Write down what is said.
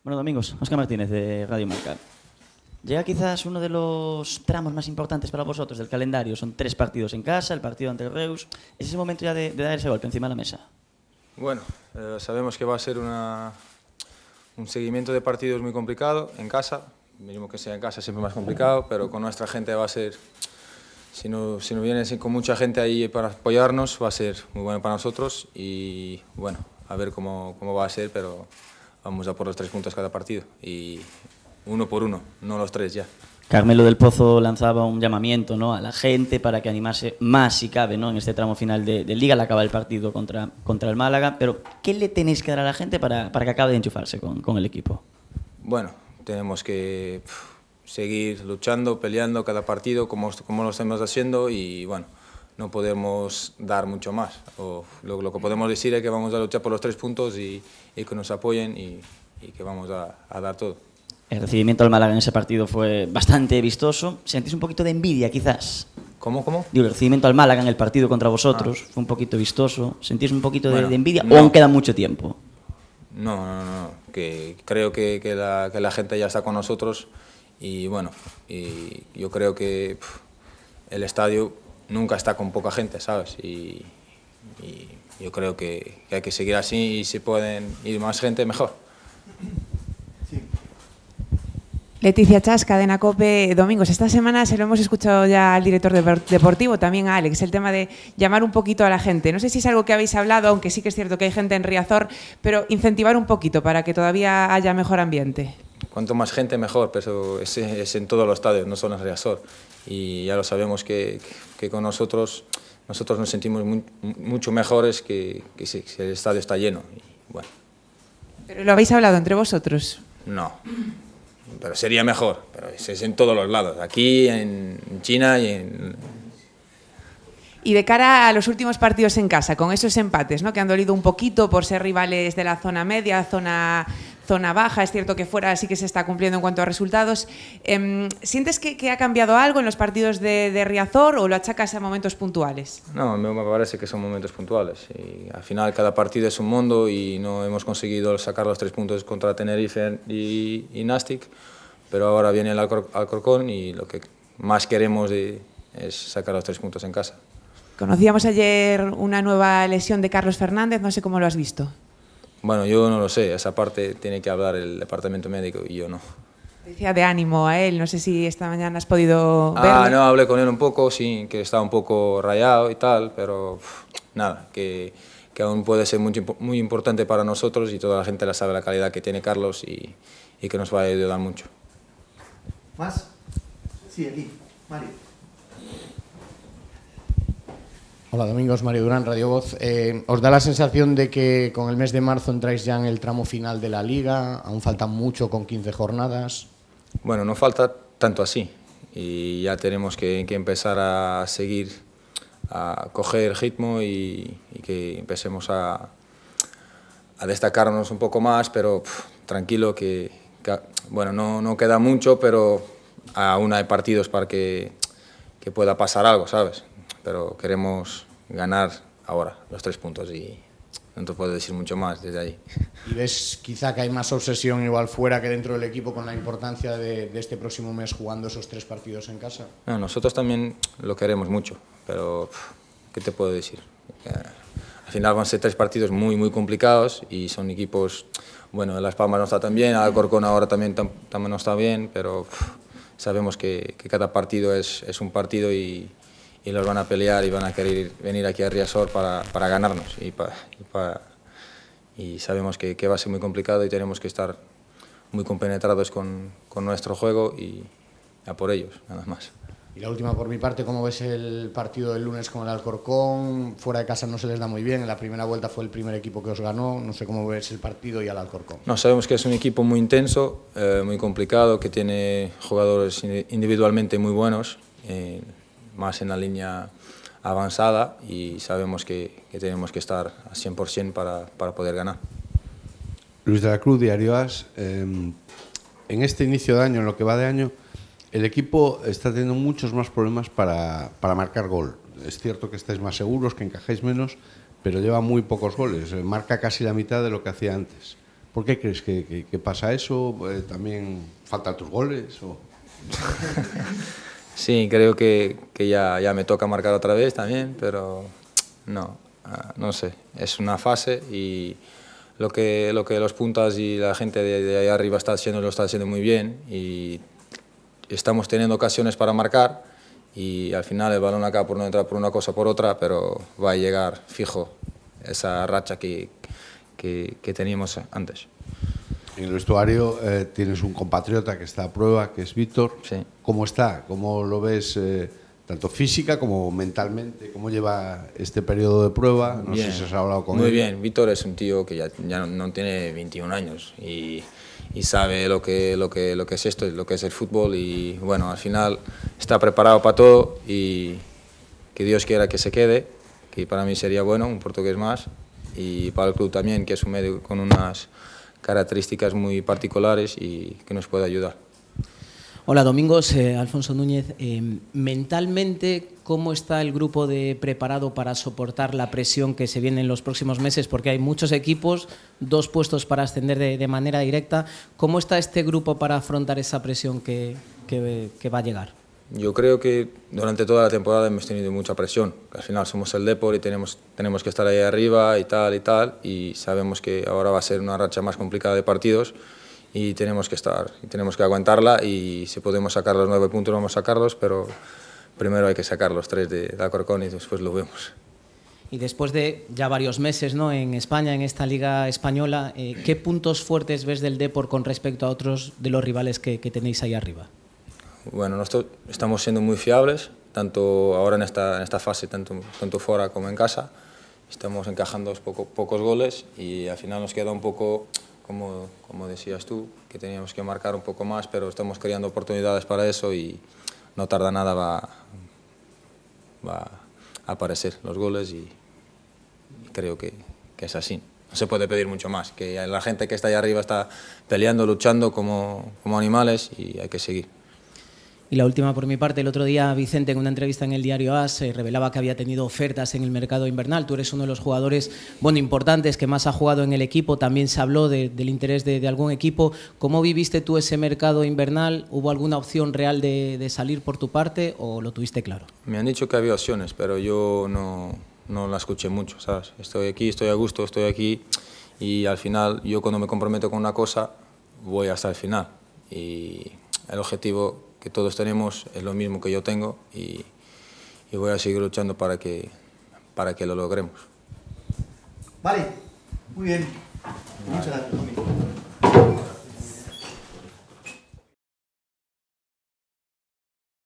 Bueno, Domingos, Óscar Martínez de Radio Marca. Llega quizás uno de los tramos más importantes para vosotros del calendario. Son 3 partidos en casa, el partido ante el Reus. ¿Es ese momento ya de dar ese golpe encima de la mesa? Bueno, sabemos que va a ser un seguimiento de partidos muy complicado en casa. Mismo que sea en casa siempre más complicado, pero con nuestra gente va a ser, si no viene con mucha gente ahí para apoyarnos, va a ser muy bueno para nosotros y bueno, a ver cómo va a ser, pero vamos a por los 3 puntos cada partido y uno por uno, no los 3 ya. Carmelo del Pozo lanzaba un llamamiento, ¿no?, a la gente para que animase más si cabe, ¿no?, en este tramo final de Liga al acabar el partido contra el Málaga, pero ¿qué le tenéis que dar a la gente para que acabe de enchufarse con el equipo? Bueno, tenemos que seguir luchando, peleando cada partido como lo estamos haciendo y bueno, no podemos dar mucho más. Lo que podemos decir es que vamos a luchar por los 3 puntos y que nos apoyen y que vamos a dar todo. El recibimiento al Málaga en ese partido fue bastante vistoso. ¿Sentís un poquito de envidia, quizás? ¿Cómo? Digo, el recibimiento al Málaga en el partido contra vosotros fue un poquito vistoso. ¿Sentís un poquito de envidia no. o aún queda mucho tiempo? No. Que creo que la gente ya está con nosotros y bueno, y yo creo que el estadio nunca está con poca gente, ¿sabes? Y yo creo que hay que seguir así y si pueden ir más gente, mejor. Leticia Chas, Cadena COPE. Domingos, esta semana se lo hemos escuchado ya al director deportivo, también a Alex, el tema de llamar un poquito a la gente. No sé si es algo que habéis hablado, aunque sí que es cierto que hay gente en Riazor, pero incentivar un poquito para que todavía haya mejor ambiente. Cuanto más gente, mejor, pero es en todos los estadios, no solo en Riazor. Y ya lo sabemos que con nosotros nos sentimos mucho mejores que si el estadio está lleno. Y bueno. ¿Pero lo habéis hablado entre vosotros? No. Pero sería mejor, pero es en todos los lados, aquí, en China y en... Y de cara a los últimos partidos en casa, con esos empates, ¿no?, que han dolido un poquito por ser rivales de la zona media, zona baja, es cierto que fuera sí que se está cumpliendo en cuanto a resultados. ¿Sientes que ha cambiado algo en los partidos de Riazor o lo achacas a momentos puntuales? No, me parece que son momentos puntuales. Y al final cada partido es un mundo y no hemos conseguido sacar los 3 puntos contra Tenerife y Nastic, pero ahora viene el Alcorcón y lo que más queremos es sacar los 3 puntos en casa. Conocíamos ayer una nueva lesión de Carlos Fernández, no sé cómo lo has visto. Bueno, yo no lo sé, esa parte tiene que hablar el departamento médico y yo no. Decía de ánimo a él, no sé si esta mañana has podido verlo. No, hablé con él un poco, sí, que estaba un poco rayado y tal, pero nada, que aún puede ser muy importante para nosotros y toda la gente la sabe la calidad que tiene Carlos y que nos va a ayudar mucho. ¿Más? Sí, aquí, Mario. Hola, Domingos, Mario Durán, Radio Voz. ¿Os da la sensación de que con el mes de marzo entráis ya en el tramo final de la Liga? ¿Aún falta mucho con 15 jornadas? Bueno, no falta tanto así y ya tenemos que empezar a seguir, a coger ritmo y que empecemos a destacarnos un poco más, pero tranquilo que bueno, no queda mucho, pero aún hay partidos para que pueda pasar algo, ¿sabes? Pero queremos ganar ahora los 3 puntos y no te puedo decir mucho más desde ahí. ¿Y ves quizá que hay más obsesión igual fuera que dentro del equipo con la importancia de este próximo mes jugando esos 3 partidos en casa? No, nosotros también lo queremos mucho, pero ¿qué te puedo decir? Al final van a ser 3 partidos muy complicados y son equipos, bueno, Las Palmas no está tan bien, Alcorcón ahora también no está bien, pero sabemos que cada partido es un partido y los van a pelear y van a querer venir aquí a Riazor para ganarnos y sabemos que va a ser muy complicado y tenemos que estar muy compenetrados con nuestro juego y a por ellos, nada más. Y la última por mi parte, ¿cómo ves el partido del lunes con el Alcorcón? Fuera de casa no se les da muy bien, en la primera vuelta fue el primer equipo que os ganó, no sé cómo ves el partido y al Alcorcón. No, sabemos que es un equipo muy intenso, muy complicado, que tiene jugadores individualmente muy buenos, más en la línea avanzada y sabemos que tenemos que estar al 100% para poder ganar. Luis de la Cruz, Diario AS. En este inicio de año, en lo que va de año, el equipo está teniendo muchos más problemas para marcar gol. Es cierto que estáis más seguros, que encajáis menos, pero lleva muy pocos goles. Marca casi la mitad de lo que hacía antes. ¿Por qué crees que pasa eso? ¿También faltan tus goles? ¿O? Sí, creo que ya me toca marcar otra vez también, pero no sé, es una fase y lo que los puntas y la gente de ahí arriba lo está haciendo muy bien y estamos teniendo ocasiones para marcar y al final el balón acaba por no entrar por una cosa o por otra, pero va a llegar fijo esa racha que teníamos antes. En el vestuario tienes un compatriota que está a prueba, que es Víctor. Sí. ¿Cómo está? ¿Cómo lo ves tanto física como mentalmente? ¿Cómo lleva este periodo de prueba? No sé si has hablado con él. Muy bien, Víctor es un tío que ya no tiene 21 años y sabe lo que es esto, lo que es el fútbol y bueno, al final está preparado para todo y que Dios quiera que se quede, que para mí sería bueno, un portugués más y para el club también, que es un medio con unas características muy particulares y que nos puede ayudar. Hola Domingos, Alfonso Núñez. Mentalmente, ¿cómo está el grupo preparado para soportar la presión que se viene en los próximos meses? Porque hay muchos equipos, 2 puestos para ascender de manera directa. ¿Cómo está este grupo para afrontar esa presión que va a llegar? Yo creo que durante toda la temporada hemos tenido mucha presión. Al final somos el Depor y tenemos que estar ahí arriba y tal, y sabemos que ahora va a ser una racha más complicada de partidos y tenemos que aguantarla y si podemos sacar los 9 puntos vamos a sacarlos, pero primero hay que sacar los 3 de Alcorcón y después lo vemos. Y después de ya varios meses, ¿no?, en España, en esta Liga Española, ¿qué puntos fuertes ves del Depor con respecto a otros de los rivales que tenéis ahí arriba? Bueno, nosotros estamos siendo muy fiables, tanto ahora en esta fase, tanto fuera como en casa. Estamos encajando pocos goles y al final nos queda un poco, como decías tú, que teníamos que marcar un poco más, pero estamos creando oportunidades para eso y no tarda nada, va a aparecer los goles y creo que es así. No se puede pedir mucho más, que la gente que está ahí arriba está peleando, luchando como animales y hay que seguir. Y la última por mi parte, el otro día Vicente en una entrevista en el diario AS revelaba que había tenido ofertas en el mercado invernal. Tú eres uno de los jugadores importantes que más ha jugado en el equipo, también se habló del interés de algún equipo. ¿Cómo viviste tú ese mercado invernal? ¿Hubo alguna opción real de salir por tu parte o lo tuviste claro? Me han dicho que había opciones, pero yo no la escuché mucho, ¿sabes? Estoy aquí, estoy a gusto, estoy aquí y al final yo cuando me comprometo con una cosa voy hasta el final y el objetivo que todos tenemos es lo mismo que yo tengo y voy a seguir luchando para que lo logremos. Vale, muy bien. Muchas gracias.